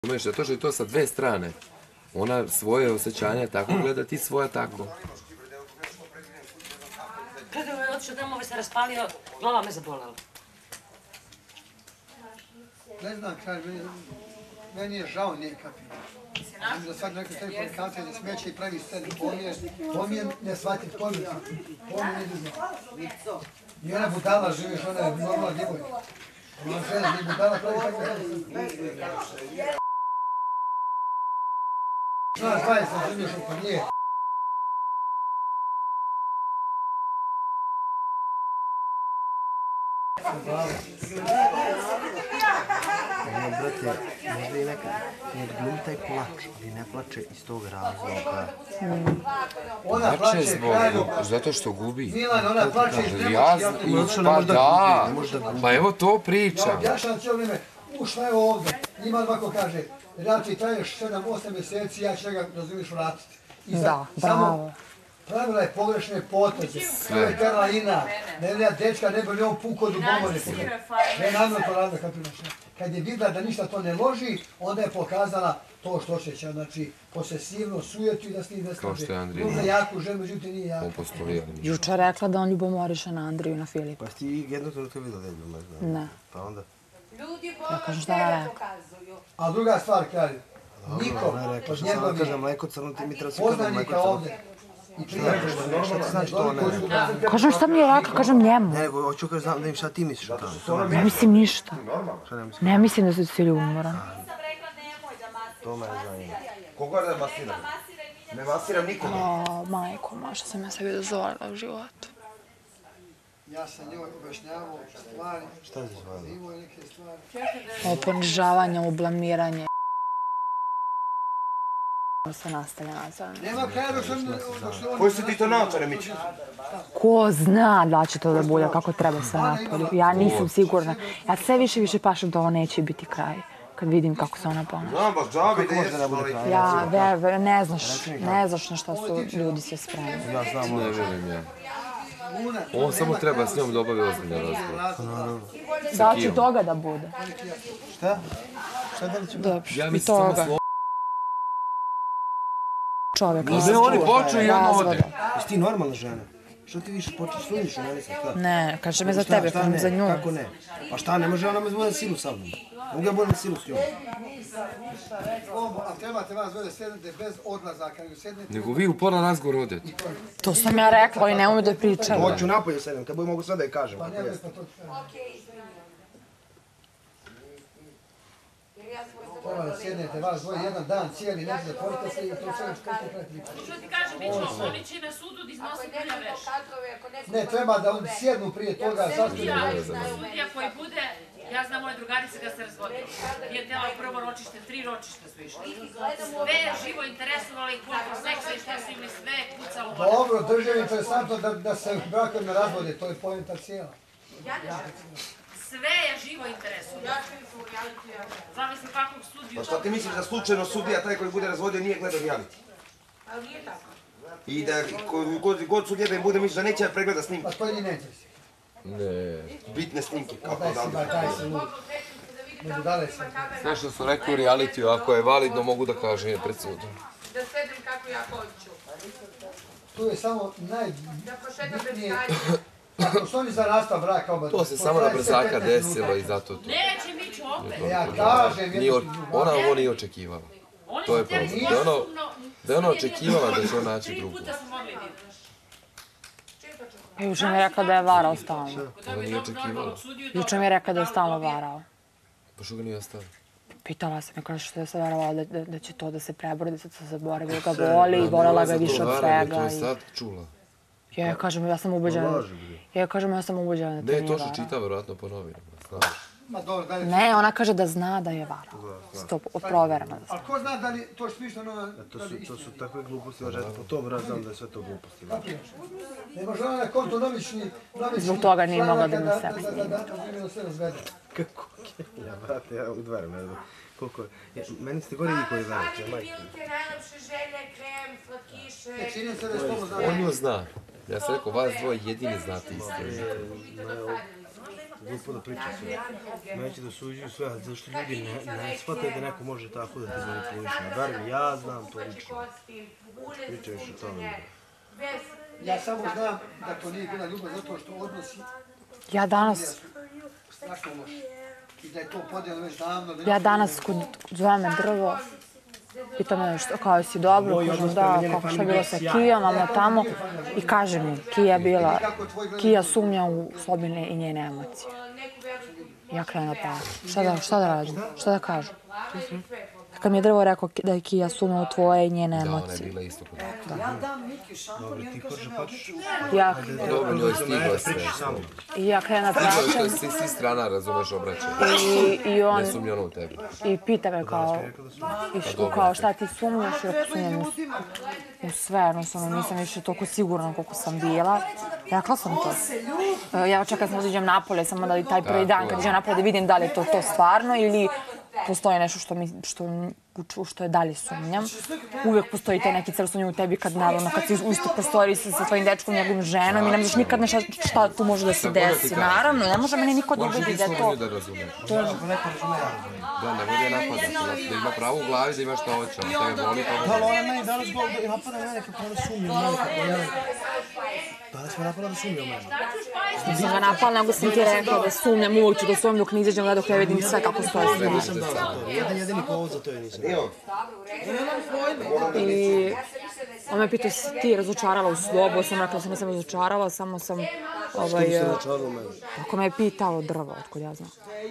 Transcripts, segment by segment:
Umeš, zato što je to sa dve strane. Ona svoje osjećanja tako gleda, ti svoja tako. Kada je otišao tamo, se raspalio, glava me zabolela. Ne znam, meni je žao nje kapi. Mislim da sad neka tebi publikacija da smeće i pravi scenu. On mi je nesvatljiv požet. On mi je nedužno. I ona budala živiš, ona je normalna djevojka. Ona žena, ni budala pravi tako. Znaš, 20 sam živješ oko nje. Ono, brate, možda i nekad ne odglumi taj plač, ali ne plače iz tog razloga. Ona plače zbog, zato što gubi. Milan, ona plače iz nemoći. Pa da, pa evo to pričam. Ja objašnjam cijelo vrijeme, ušla je ovdje, ima ovako kaže, da ti traješ 7-8 mjeseci, ja ću njega, razumiješ, vratiti. Da, bravo. Pravila je pogrešne poteze, to je terala ina, ne dečka, ne bi li on pukao do bomone. Ne namno to radila kapinaša. Kad je vidjela da ništa to ne loži, onda je pokazala to što osjeća, znači posesivno, sujetu i da s njih ne slaže. Kao što je Andrija. Možda jaku ženu, međutim nije jaka. On postolio. Jučer rekla da on ljubomoriše na Andriju i na Filipa. Pa ti jedno to vidio da je ljubomorna? Ne. Pa onda? Ja kažem šta je rekla. A druga stvar, kralju, niko od njegovih poznanika ovdje i prijatelja. Znači to ne. Kažem šta mi je rekla, kažem njemu. Ne, nego hoću kažem da im šta ti misliš o tome. Ne mislim ništa. Šta ne misliš? Ne mislim da si ljubomoran. To me zanima. Koga da masiram? Ne masiram nikoga. O, majko, maša sam ja sebi dozvolila u životu. Ja sam njoj objašnjavao stvari, Šta je zvali? živo i neke stvari. O ponižavanje, o blamiranje. Se nastavlja nazvan. Nema kraja dok se on... Koji su ti to naočare, Mići? Ko zna da će to da bude, kako treba se napolju. Ja nisam sigurna. Ja sve više pašem da ovo neće biti kraj. Kad vidim kako se ona ponaša. Znam, baš džabi da jesu, ali... Ja, ne znaš na šta su ljudi sve spremni. Ja znam, Ne vjerujem ja. On samo treba s njom da obavi ozbiljno razgovor. Da će toga da bude. šta? Šta da li će biti? Dobro, Ja i mislim samo toga. slovo. Čovjek Ne, oni počnu i on ode. Jesi ti normalna žena? Što ti više počeš sudiš u meni sad? Ne, kaže me za tebe, kažem za nju. Kako ne? Pa šta, ne može ona me zvode silu sa mnom. Mogu ja budem silu s njom. A trebate vas dvoje da sjednete bez odlazaka, nego sjednete... Nego vi u pola razgovor odete. To sam ja rekla i ne umiju da pričaju. Hoću napolje sedem, kad budem mogu sve da je kažem. Kako jeste. Treba da sjednete vas dvoje jedan dan cijeli, ne zatvorite se i to sve što ste prepričali. Što ti kažem, Mićo, oni će na sudu da iznosi polja veš. Ne, treba da on sjednu prije toga, zašto ne bude. Sudija koji bude, ja znam moje drugarice da se razvodila. Nije tela prvo ročište, 3 ročišta su išli. Sve je živo interesovalo i koliko seksa i šta su imali, sve je kucalo. Dobro, državi je interesantno da se brakom ne razvode, to je poenta cijela. Sve je živo interesovalo. Zamisli kakvog sudiju... Pa šta ti misliš da slučajno sudija, taj koji bude razvodio, nije gledao reality? Ali nije tako. I da god sudija da im bude, misliš da neće pregleda snimke? Pa to i neće si. Ne. Bitne snimke, kako Daj si, da. daj si, lud. Ne budale se. Sve što su rekli u realitiju, ako je validno, mogu da kažem je pred sudom. Da sedem kako ja hoću. Tu je samo najbitnije... Ako su oni za nastav braka oba... To se samo na brzaka desilo i zato to. Neće Miću opet. Ja kažem, Ona ovo nije očekivala. Oni To je su htjeli problem. Da je ona očekivala da će on naći 3 drugu. puta su mogli vidjeti. Juče mi je rekla da je varao stalno. Ona nije očekivala. Juče mi je rekla da je stalno varao. Pa što ga nije ostavio? Pitala sam je, kaže što je se verovala da će to da se prebori, da se zaboravi, da ga voli i voljela ga više od svega. To je sad čula. Ja kažem, ja sam ubeđena. Ja kažem, ja sam ubeđena da to nije Ne, to varao. što čita verovatno po novinama. Ma dobro, da li... Ne, ona kaže da zna da je varao. Stop, provereno da zna. Ali ko zna da li to smišljeno... To su takve gluposti, važete, po tom razam da je sve to gluposti. Ne može ona na konto novični... Zbog toga nije mogla da me sebe snima. Da sve razvede. Kako? Ja, brate, ja udvaram, ne znam. Koliko je... Meni ste gore vi koji verujete, majke. Milke, najlepše želje, krem, slatkiše. Čini se da je slobo znao. On nju zna. Ja sam rekao, vas dvoje jedini znate istinu. glupo da priča sve. Neće da suđuju sve, ali zašto ljudi ne shvataju da neko može tako da te manipuliše. Bar ja znam to lično. Pričaš o tome. Ja samo znam da to nije bila ljubav zato što odnosi Ja danas, strašno loš. I da je to podijelo već davno. zove me drvo, pita me što, kao si dobro, kažem da, kako šta je bilo sa Kijom, ono tamo, i kaže mi, Kija sumnja u Slobine i njene emocije. Ja krenu da palim. Šta da radim? Šta da kažem? Kad mi je drvo rekao da je Kija sumnja u tvoje i njene emocije. Da, ona je bila isto kod Ja dam Miki šampon i on kaže možeš. dobro, njoj je stiglo sve. I ja krenu da To plačem. je svi strana, razumeš, obraćaju. I on Ne sumnja ono u tebi. i pita me kao šta ti sumnjaš, i ako sumnjam u sve, jednostavno nisam više toliko sigurna koliko sam bila. Rekla sam to. Ja očekam sam da iđem napolje, samo da taj prvi dan kad iđem napolje da vidim da li je to stvarno ili postoji nešto što je dalje sumnjam. Uvijek postoji taj neki crv sumnje u tebi kad si u istoj prostoriji sa tvojim dečkom, njegovim ženom i ne možeš nikad nešto šta tu može da se desi. Naravno, ne može mene niko da ubedi da je to... Da ne vodi napadati, da ima pravo u glavi da ima šta hoće, a tebe boli pa Da, ali ona meni danas napada mene kako ona sumnja u mene, kako ona... Danas me napada da sumnja u mene. Nisam ga napala, nego sam ti rekla da sumnjam, uvijek ću da sumnjam dok ne izađem dok ne vidim sve kako stoje sve. Nisam dao za to, jedini povod za to je nisam dao. I on me pitao si ti razočarala u Slobu, sam rekla da se nisam razočarala, samo sam... Što mi se razočarala u mene? Ako me je pitao drvo, otkud ja znam.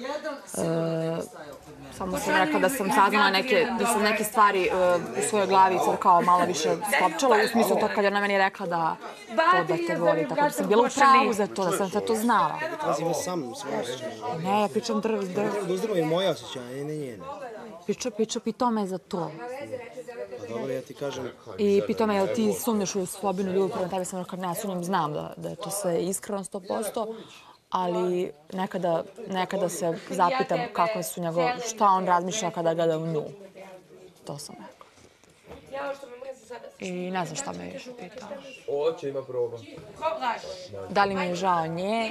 Samo sam rekla da sam saznala neke stvari u svojoj glavi sad kao malo više skopčala, u smislu to kad je ona meni rekla da te voli, tako da sam bila u pravu za to, da sam sve to znala. Pazi me sam, sve reći. Ne, ja pričam drvo. Drvo je moja osjećanja, ne njene. Pitao me za to. Pa dobro, ja ti kažem... I pitao me, jel ti sumnjaš u Slobinu ljubav prema tebi, sam rekao, ne, sumnjam, znam da je to sve iskreno 100%, ali nekada se zapitam kakve su šta on razmišlja kada gleda u nju. To sam rekao. I ne znam šta me više pitao. Oće ima proba. Da li mi je žao nje?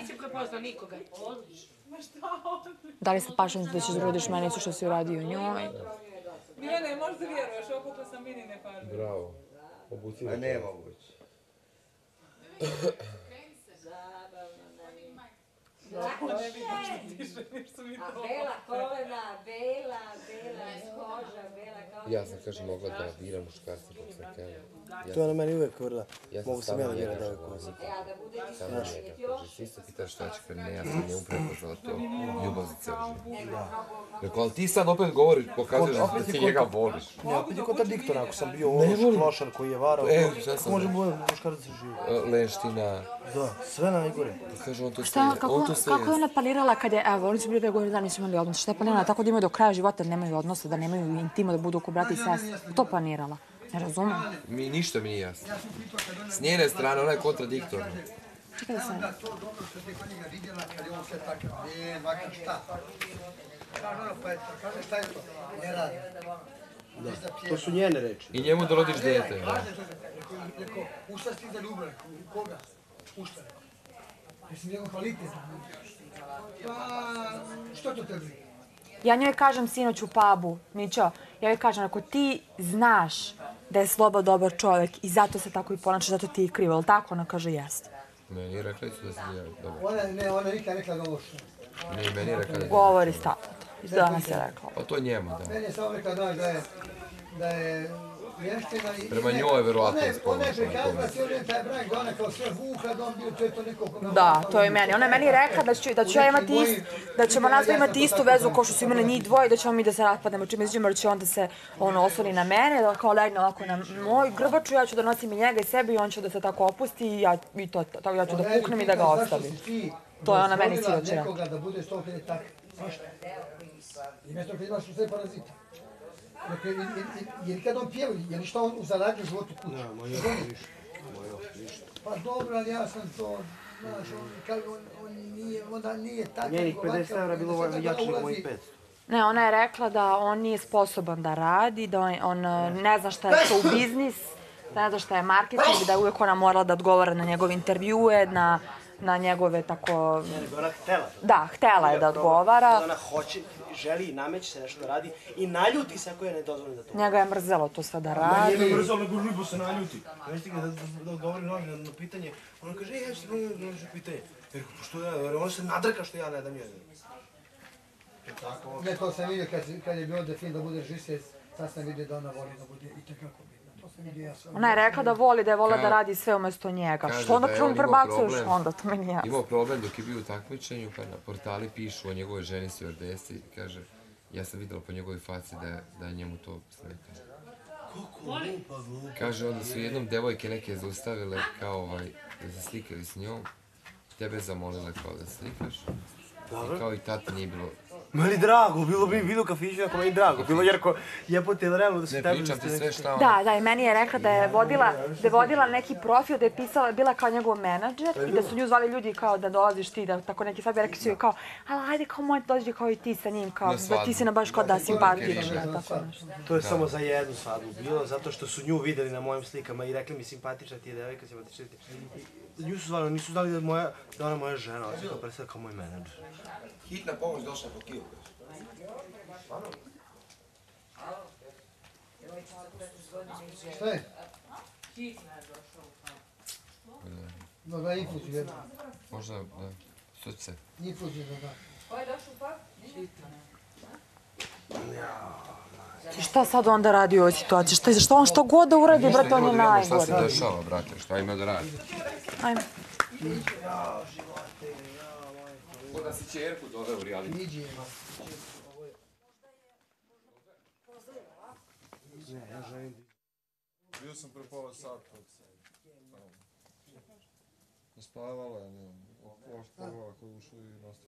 Da li se pašam da ćeš uradiš meni isto što si uradio njoj? Milene, možda vjeruješ, okupila sam Minine farbe. Bravo. Obuci. A ne moguće. Ne vidim što tiše, ništa mi to. Bela kolena, bela koža, bela kao... Ja sam, kažem, mogla da biram muškarca dok sam htjela. To je na meni uvijek vrla. Mogu sam ja da bira devojku. Samo njega, kaže, svi se pitaš šta će, kad ne, ja sam njemu prepoznala to ljubav za cijel život. Rekao, ali ti sad opet govoriš, pokazuješ da ti njega voliš. Ne, opet je kontradiktor, ako sam bio ološ, klošar koji je varao, kako može muškarac da živi? Lenština. Da, sve najgore. Pa kaže, on to sve Kako je ona planirala kad je, evo, oni su bili 2 godine da nisu imali odnos, šta je planirala tako da imaju do kraja života, da nemaju odnosa, da nemaju intimu, da budu oko brata i sestra. To planirala. Ne razumijem. Ništa mi nije jasno. S njene strane, ona je kontradiktorna. Čekaj da sam... Onda to dobro što ti kod njega vidjela kad je on sve takav, makar šta. Kaže ono, pa kaže šta je to? Ne radi. Da, to su njene reči. I njemu da rodiš dete, da. Rekao, u šta si ti za ljubav? Rekao, u koga? U šta? Mislim, njegov kvalitet. Pa, što to tebi? Ja njoj kažem sinoć u pubu, Mićo, ja joj kažem, ako ti znaš da je Sloba dobar čovjek i zato se tako i ponaša, zato ti je krivo, ali tako? Ona kaže, jeste. Meni je rekla da si dobar. Ona nikad rekla da ovo što. Nije, meni je rekla da je govori stalno to. Danas je rekla. Pa to je njemu, da. Meni je samo rekla da je vještina i... Prema njoj je verovatno Ona je prikazala cijeli taj brak, da ona kao sve vuka, da on bio, to je to neko... Da, to je meni. Ona je meni rekla da ću ja imati istu, da ćemo nas imati istu vezu kao što su imali njih dvoje, da ćemo mi da se raspadnemo čim izađemo, jer će onda se osloni na mene, da kao legne ovako na moj grbaču, ja ću da nosim i njega i sebe i on će da se tako opusti i ja ću da puknem i da ga ostavim. To je ona meni sinoć rekla. Nekoga da bude što kad je tako. Zašto? I mjesto kad imaš sve parazite. Jer kad on pjeva, je li šta on zaradio životu kuću? Ne, moj ništa. Pa dobro, ali ja sam to, znaš, onda nije tako. Njenih 50 evra bilo jače nego mojih 500. Ne, ona je rekla da on nije sposoban da radi, da on ne zna šta je to u biznis, da ne zna šta je marketing, da je uvijek ona morala da odgovara na njegove intervjue, na njegove tako... Ne, nego ona htela. Da, htela je da odgovara. Ona hoće, želi i nameće se nešto da radi i naljuti se ako je ne dozvoli da to. Njega je mrzelo to sve da radi. Nije me mrzelo, nego lipo se naljuti. Nećete ga da odgovori na pitanje. Ona kaže, ja ću ti naći pitanje. Jer ona se nadrka što ja ne dam jezero. Ne, to sam vidio kad je bio defin da bude žisec, sad sam vidio da ona voli da bude i tekako bitna. To sam vidio ja sam. Ona je rekla da voli, da je volila da radi sve umjesto njega. Što onda krum prebacuješ onda, to meni jasno. Imao problem dok je bio u takmičenju, pa na portali pišu o njegovoj ženi stewardesi i kaže, ja sam vidjela po njegovoj faci da je njemu to smeta. Kaže, onda su jednom devojke neke zaustavile kao da se slikali s njom, tebe zamolile kao da slikaš. I kao i tata nije bilo... Meni drago, bilo bi bilo kafiću, ako meni drago. Bilo jerko, jebote, realno da se ne pričam ti sve šta... Da, i meni je rekla da je vodila neki profil, da je pisala, bila kao njegov menadžer i da su nju zvali ljudi kao da dolaziš ti, da tako neki sad bi rekli su joj kao, ali ajde kao moj dođi kao i ti sa njim, kao da ti si na baš kao da simpatična, tako nešto. To je samo za jednu svadbu bilo, zato što su nju videli na mojim slikama i rekli mi simpatična ti je devojka, simpatična ti je. Nju su zvali, nisu znali da ona moja žena, ali se kao predstavlja kao moj menadžer. Hitna pomoć došla po Kijevu. Šta je? Da, infuziju jednu. Možda, da, srce. Infuziju da. Ko je došao pa? I šta sad onda radi u ovoj situaciji? Što on što god da uradi, brate, on je najgore. Šta se dešava, brate, šta ima da radi? Ajme. Ko da si čerku doveo u reality. Bio sam pre pola sata. Spavala je, ne, oštrava koji ušli i nastavili.